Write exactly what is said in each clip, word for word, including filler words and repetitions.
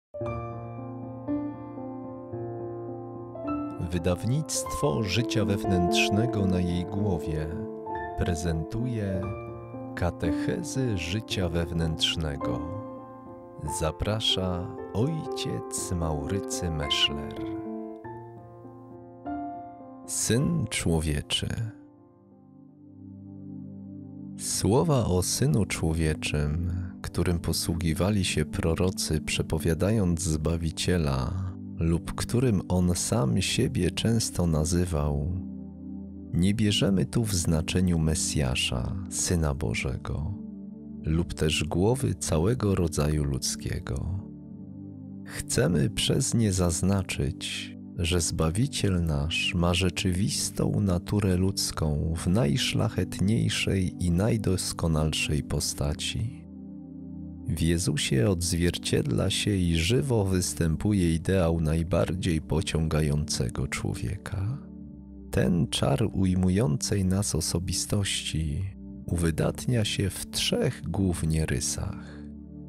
Wydawnictwo Życia Wewnętrznego na jej głowie prezentuje Katechezy Życia Wewnętrznego. Zaprasza ojciec Maurycy Meszler. Syn Człowieczy. Słowa o Synu Człowieczym, którym posługiwali się prorocy, przepowiadając Zbawiciela, lub którym On sam siebie często nazywał, nie bierzemy tu w znaczeniu Mesjasza, Syna Bożego, lub też głowy całego rodzaju ludzkiego. Chcemy przez nie zaznaczyć, że Zbawiciel nasz ma rzeczywistą naturę ludzką w najszlachetniejszej i najdoskonalszej postaci. W Jezusie odzwierciedla się i żywo występuje ideał najbardziej pociągającego człowieka. Ten czar ujmującej nas osobistości uwydatnia się w trzech głównie rysach.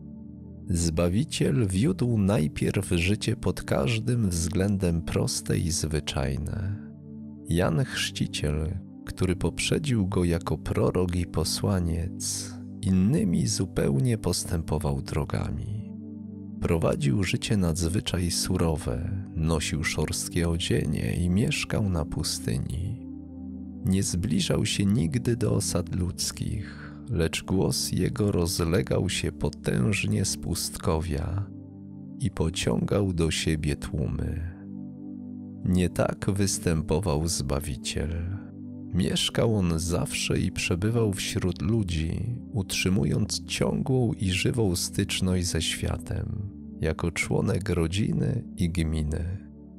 Zbawiciel wiódł najpierw życie pod każdym względem proste i zwyczajne. Jan Chrzciciel, który poprzedził go jako prorok i posłaniec, innymi zupełnie postępował drogami. Prowadził życie nadzwyczaj surowe, nosił szorstkie odzienie i mieszkał na pustyni. Nie zbliżał się nigdy do osad ludzkich, lecz głos jego rozlegał się potężnie z pustkowia i pociągał do siebie tłumy. Nie tak występował Zbawiciel. Mieszkał on zawsze i przebywał wśród ludzi, utrzymując ciągłą i żywą styczność ze światem, jako członek rodziny i gminy.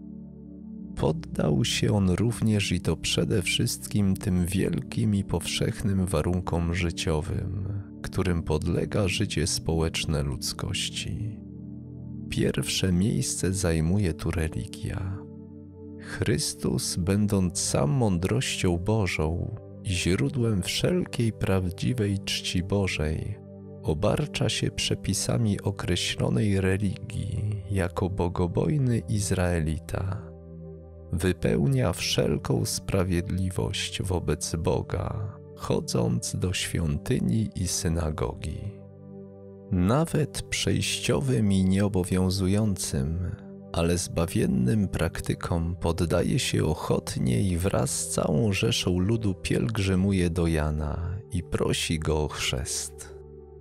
Poddał się on również i to przede wszystkim tym wielkim i powszechnym warunkom życiowym, którym podlega życie społeczne ludzkości. Pierwsze miejsce zajmuje tu religia. Chrystus, będąc sam mądrością Bożą i źródłem wszelkiej prawdziwej czci Bożej, obarcza się przepisami określonej religii jako bogobojny Izraelita. Wypełnia wszelką sprawiedliwość wobec Boga, chodząc do świątyni i synagogi. Nawet przejściowym i nieobowiązującym, ale zbawiennym praktykom poddaje się ochotnie i wraz z całą rzeszą ludu pielgrzymuje do Jana i prosi go o chrzest.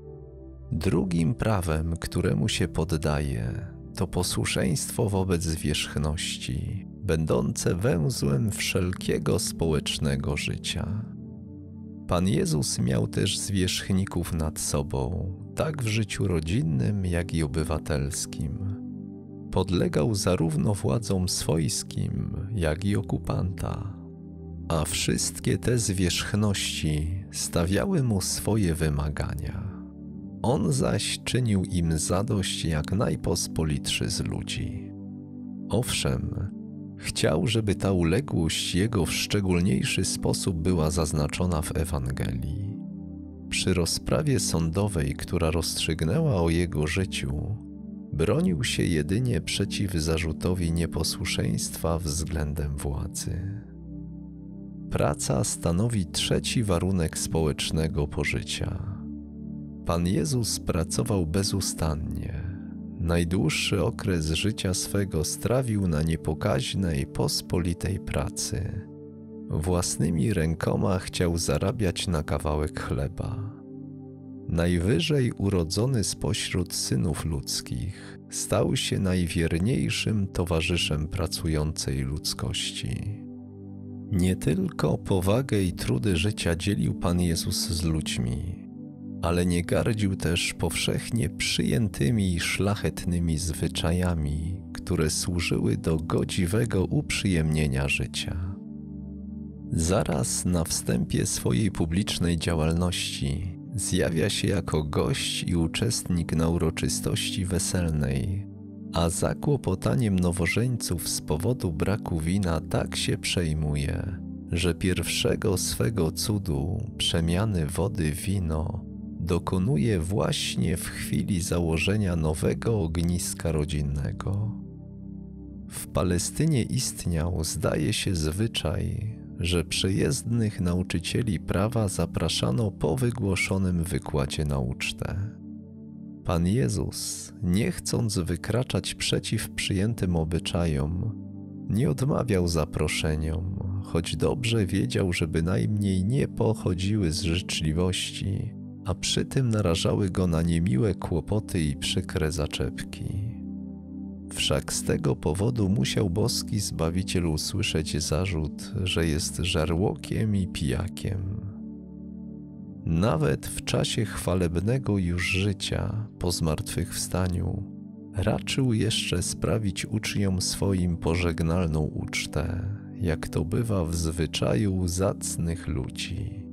Drugim prawem, któremu się poddaje, to posłuszeństwo wobec zwierzchności, będące węzłem wszelkiego społecznego życia. Pan Jezus miał też zwierzchników nad sobą, tak w życiu rodzinnym, jak i obywatelskim. Podlegał zarówno władzom swojskim, jak i okupanta, a wszystkie te zwierzchności stawiały mu swoje wymagania. On zaś czynił im zadość jak najpospolitszy z ludzi. Owszem, chciał, żeby ta uległość jego w szczególniejszy sposób była zaznaczona w Ewangelii. Przy rozprawie sądowej, która rozstrzygnęła o jego życiu, bronił się jedynie przeciw zarzutowi nieposłuszeństwa względem władzy. Praca stanowi trzeci warunek społecznego pożycia. Pan Jezus pracował bezustannie. Najdłuższy okres życia swego strawił na niepokaźnej, pospolitej pracy. Własnymi rękoma chciał zarabiać na kawałek chleba. Najwyżej urodzony spośród synów ludzkich stał się najwierniejszym towarzyszem pracującej ludzkości. Nie tylko powagę i trudy życia dzielił Pan Jezus z ludźmi, ale nie gardził też powszechnie przyjętymi i szlachetnymi zwyczajami, które służyły do godziwego uprzyjemnienia życia. Zaraz na wstępie swojej publicznej działalności zjawia się jako gość i uczestnik na uroczystości weselnej, a zakłopotaniem nowożeńców z powodu braku wina tak się przejmuje, że pierwszego swego cudu, przemiany wody w wino, dokonuje właśnie w chwili założenia nowego ogniska rodzinnego. W Palestynie istniał, zdaje się, zwyczaj, że przejezdnych nauczycieli prawa zapraszano po wygłoszonym wykładzie na ucztę. Pan Jezus, nie chcąc wykraczać przeciw przyjętym obyczajom, nie odmawiał zaproszeniom, choć dobrze wiedział, że bynajmniej nie pochodziły z życzliwości, a przy tym narażały go na niemiłe kłopoty i przykre zaczepki. Wszak z tego powodu musiał boski Zbawiciel usłyszeć zarzut, że jest żarłokiem i pijakiem. Nawet w czasie chwalebnego już życia po zmartwychwstaniu raczył jeszcze sprawić uczniom swoim pożegnalną ucztę, jak to bywa w zwyczaju zacnych ludzi.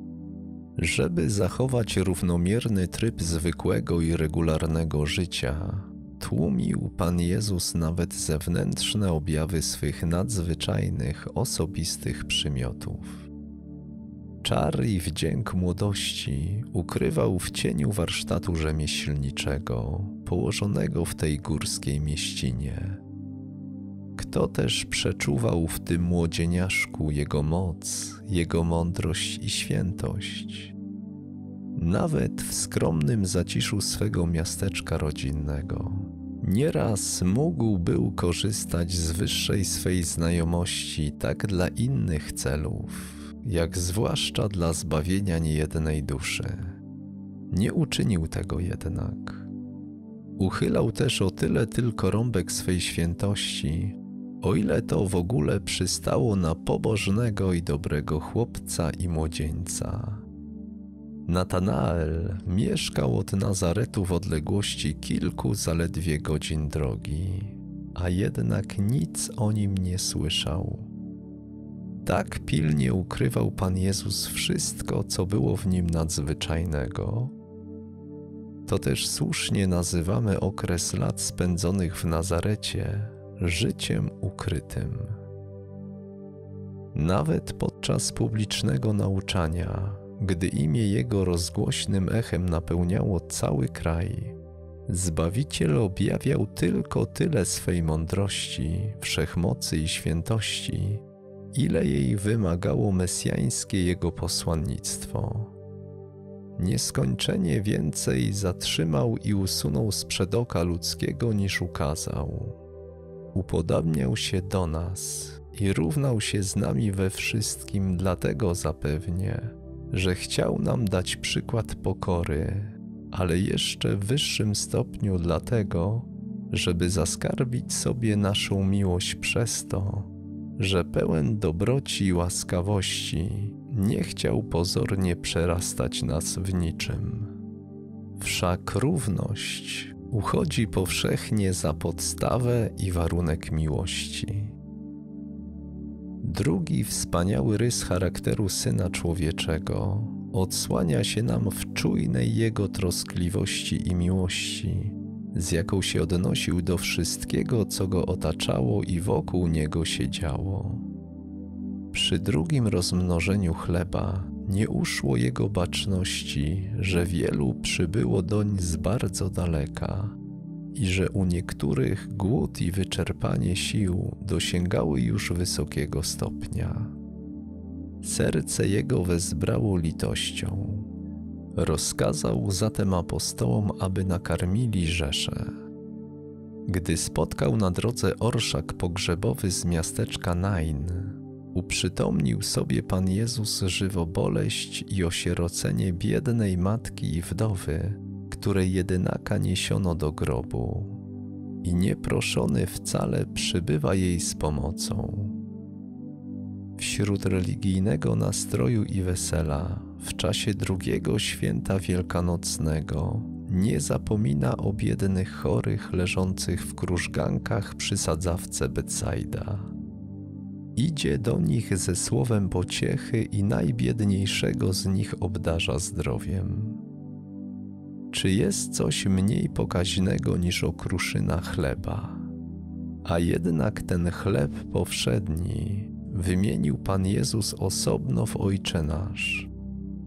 Żeby zachować równomierny tryb zwykłego i regularnego życia, tłumił Pan Jezus nawet zewnętrzne objawy swych nadzwyczajnych, osobistych przymiotów. Czar i wdzięk młodości ukrywał w cieniu warsztatu rzemieślniczego, położonego w tej górskiej mieścinie. Kto też przeczuwał w tym młodzieniaszku jego moc, jego mądrość i świętość? Nawet w skromnym zaciszu swego miasteczka rodzinnego nieraz mógł był korzystać z wyższej swej znajomości tak dla innych celów, jak zwłaszcza dla zbawienia niejednej duszy. Nie uczynił tego jednak. Uchylał też o tyle tylko rąbek swej świętości, o ile to w ogóle przystało na pobożnego i dobrego chłopca i młodzieńca. Natanael mieszkał od Nazaretu w odległości kilku zaledwie godzin drogi, a jednak nic o nim nie słyszał. Tak pilnie ukrywał Pan Jezus wszystko, co było w nim nadzwyczajnego. To też słusznie nazywamy okres lat spędzonych w Nazarecie życiem ukrytym. Nawet podczas publicznego nauczania, gdy imię Jego rozgłośnym echem napełniało cały kraj, Zbawiciel objawiał tylko tyle swej mądrości, wszechmocy i świętości, ile jej wymagało mesjańskie Jego posłannictwo. Nieskończenie więcej zatrzymał i usunął sprzed oka ludzkiego niż ukazał. Upodabniał się do nas i równał się z nami we wszystkim dlatego zapewnie, że chciał nam dać przykład pokory, ale jeszcze w wyższym stopniu dlatego, żeby zaskarbić sobie naszą miłość przez to, że pełen dobroci i łaskawości nie chciał pozornie przerastać nas w niczym. Wszak równość uchodzi powszechnie za podstawę i warunek miłości. Drugi wspaniały rys charakteru Syna Człowieczego odsłania się nam w czujnej Jego troskliwości i miłości, z jaką się odnosił do wszystkiego, co Go otaczało i wokół Niego się działo. Przy drugim rozmnożeniu chleba nie uszło Jego baczności, że wielu przybyło doń z bardzo daleka i że u niektórych głód i wyczerpanie sił dosięgały już wysokiego stopnia. Serce Jego wezbrało litością. Rozkazał zatem apostołom, aby nakarmili rzeszę. Gdy spotkał na drodze orszak pogrzebowy z miasteczka Nain, uprzytomnił sobie Pan Jezus żywo boleść i osierocenie biednej matki i wdowy, której jedynaka niesiono do grobu, i nieproszony wcale przybywa jej z pomocą. Wśród religijnego nastroju i wesela, w czasie drugiego święta wielkanocnego, nie zapomina o biednych chorych leżących w krużgankach przy sadzawce Betsaida. Idzie do nich ze słowem pociechy i najbiedniejszego z nich obdarza zdrowiem. Czy jest coś mniej pokaźnego niż okruszyna chleba? A jednak ten chleb powszedni wymienił Pan Jezus osobno w Ojcze Nasz,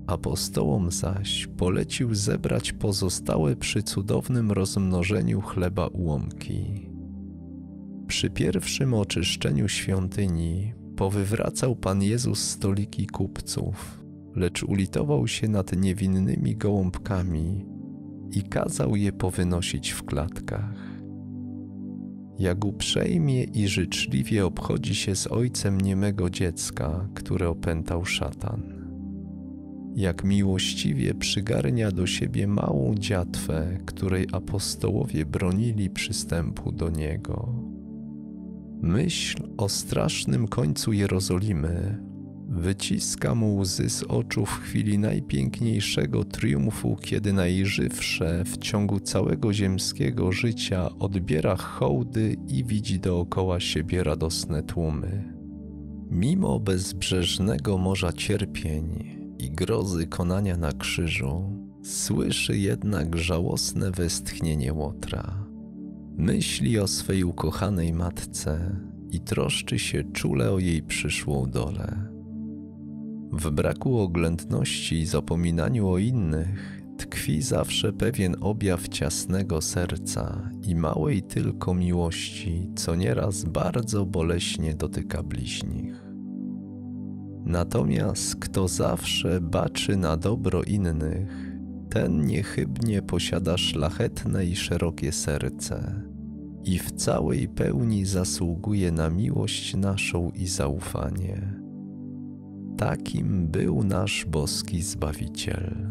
Apostołom zaś polecił zebrać pozostałe przy cudownym rozmnożeniu chleba ułomki. Przy pierwszym oczyszczeniu świątyni powywracał Pan Jezus stoliki kupców, lecz ulitował się nad niewinnymi gołąbkami i kazał je powynosić w klatkach. Jak uprzejmie i życzliwie obchodzi się z ojcem niemego dziecka, które opętał szatan. Jak miłościwie przygarnia do siebie małą dziatwę, której apostołowie bronili przystępu do niego. Myśl o strasznym końcu Jerozolimy wyciska mu łzy z oczu w chwili najpiękniejszego triumfu, kiedy najżywsze w ciągu całego ziemskiego życia odbiera hołdy i widzi dookoła siebie radosne tłumy. Mimo bezbrzeżnego morza cierpień i grozy konania na krzyżu, słyszy jednak żałosne westchnienie Łotra. Myśli o swej ukochanej matce i troszczy się czule o jej przyszłą dolę. W braku oględności i zapominaniu o innych tkwi zawsze pewien objaw ciasnego serca i małej tylko miłości, co nieraz bardzo boleśnie dotyka bliźnich. Natomiast kto zawsze baczy na dobro innych, ten niechybnie posiada szlachetne i szerokie serce i w całej pełni zasługuje na miłość naszą i zaufanie. Takim był nasz boski Zbawiciel.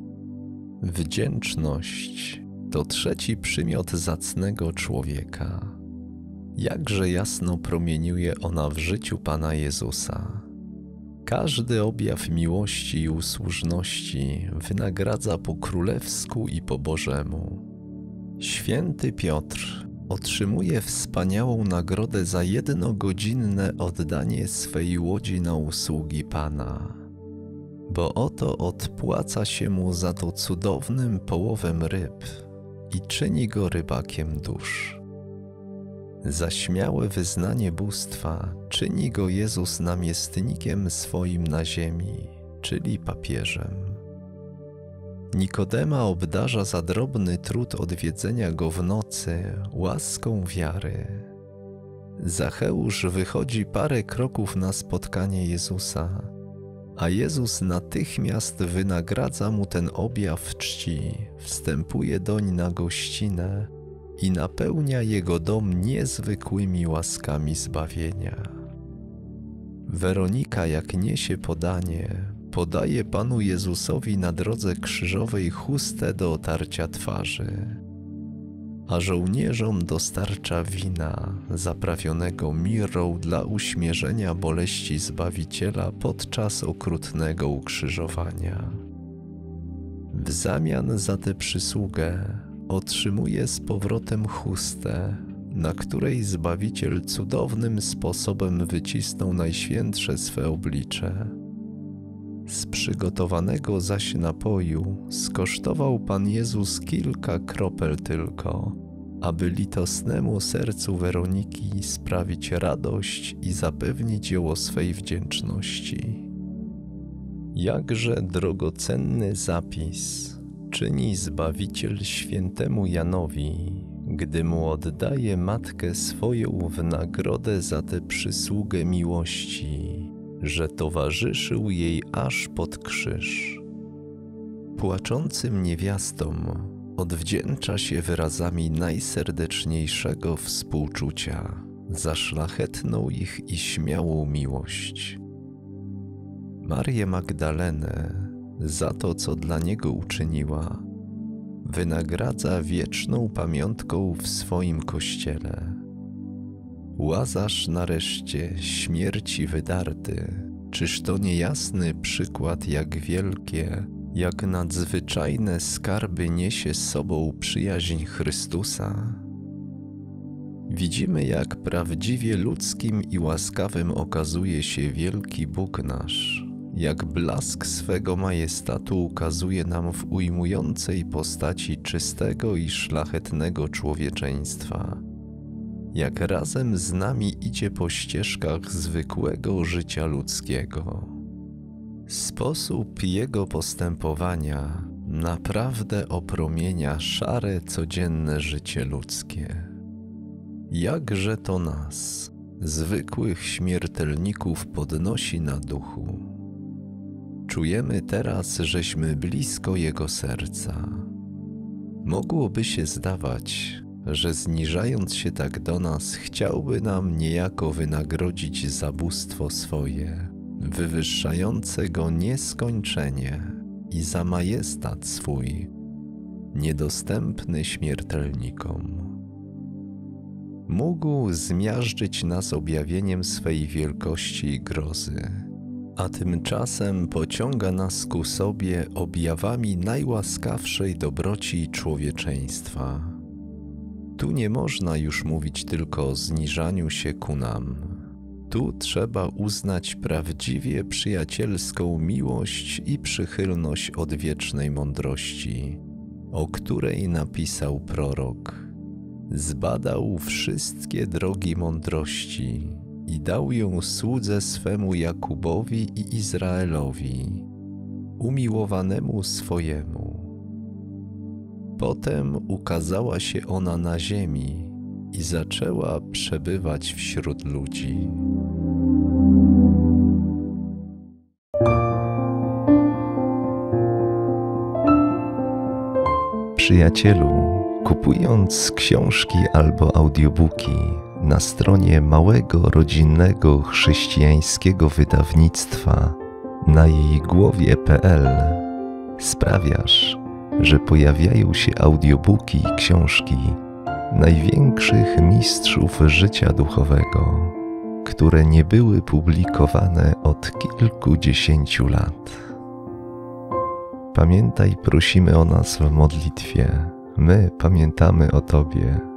Wdzięczność to trzeci przymiot zacnego człowieka. Jakże jasno promieniuje ona w życiu Pana Jezusa. Każdy objaw miłości i usłużności wynagradza po królewsku i po Bożemu. Święty Piotr otrzymuje wspaniałą nagrodę za jednogodzinne oddanie swej łodzi na usługi Pana, bo oto odpłaca się mu za to cudownym połowem ryb i czyni go rybakiem dusz. Za śmiałe wyznanie bóstwa czyni go Jezus namiestnikiem swoim na ziemi, czyli papieżem. Nikodema obdarza za drobny trud odwiedzenia go w nocy łaską wiary. Zacheusz wychodzi parę kroków na spotkanie Jezusa, a Jezus natychmiast wynagradza mu ten objaw czci, wstępuje doń na gościnę i napełnia jego dom niezwykłymi łaskami zbawienia. Weronika, jak niesie podanie, podaje Panu Jezusowi na drodze krzyżowej chustę do otarcia twarzy, a żołnierzom dostarcza wina zaprawionego mirrą dla uśmierzenia boleści Zbawiciela podczas okrutnego ukrzyżowania. W zamian za tę przysługę otrzymuje z powrotem chustę, na której Zbawiciel cudownym sposobem wycisnął Najświętsze swe oblicze. Z przygotowanego zaś napoju skosztował Pan Jezus kilka kropel tylko, aby litosnemu sercu Weroniki sprawić radość i zapewnić ją o swej wdzięczności. Jakże drogocenny zapis czyni Zbawiciel świętemu Janowi, gdy mu oddaje matkę swoją w nagrodę za tę przysługę miłości, że towarzyszył jej aż pod krzyż. Płaczącym niewiastom odwdzięcza się wyrazami najserdeczniejszego współczucia za szlachetną ich i śmiałą miłość. Marię Magdalenę za to, co dla niego uczyniła, wynagradza wieczną pamiątką w swoim kościele. Łazarz nareszcie, śmierci wydarty, czyż to niejasny przykład, jak wielkie, jak nadzwyczajne skarby niesie z sobą przyjaźń Chrystusa? Widzimy, jak prawdziwie ludzkim i łaskawym okazuje się wielki Bóg nasz, jak blask swego majestatu ukazuje nam w ujmującej postaci czystego i szlachetnego człowieczeństwa, jak razem z nami idzie po ścieżkach zwykłego życia ludzkiego. Sposób jego postępowania naprawdę opromienia szare, codzienne życie ludzkie. Jakże to nas, zwykłych śmiertelników, podnosi na duchu. Czujemy teraz, żeśmy blisko jego serca. Mogłoby się zdawać, że zniżając się tak do nas, chciałby nam niejako wynagrodzić za bóstwo swoje, wywyższające go nieskończenie, i za majestat swój, niedostępny śmiertelnikom. Mógł zmiażdżyć nas objawieniem swej wielkości i grozy, a tymczasem pociąga nas ku sobie objawami najłaskawszej dobroci człowieczeństwa. Tu nie można już mówić tylko o zniżaniu się ku nam. Tu trzeba uznać prawdziwie przyjacielską miłość i przychylność odwiecznej mądrości, o której napisał prorok. Zbadał wszystkie drogi mądrości i dał ją słudze swemu Jakubowi i Izraelowi, umiłowanemu swojemu. Potem ukazała się ona na ziemi i zaczęła przebywać wśród ludzi. Przyjacielu, kupując książki albo audiobooki na stronie małego, rodzinnego, chrześcijańskiego wydawnictwa na jej głowie kropka pe el sprawiasz, że pojawiają się audiobooki i książki największych mistrzów życia duchowego, które nie były publikowane od kilkudziesięciu lat. Pamiętaj, prosimy o nas w modlitwie. My pamiętamy o Tobie.